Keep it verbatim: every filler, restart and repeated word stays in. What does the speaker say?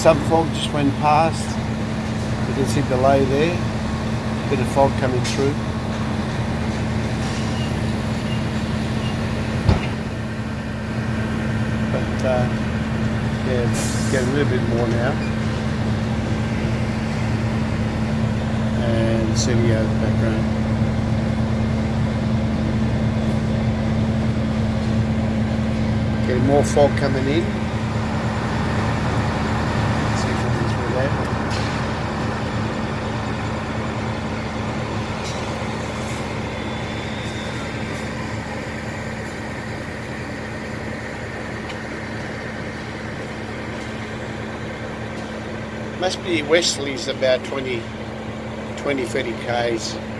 some fog just went past. You can see delay there. Bit of fog coming through. But uh, yeah, it's getting a little bit more now. And Celio in the background. Getting more fog coming in. Let's see if I can through that. Must be westerlies about twenty, twenty, thirty k's.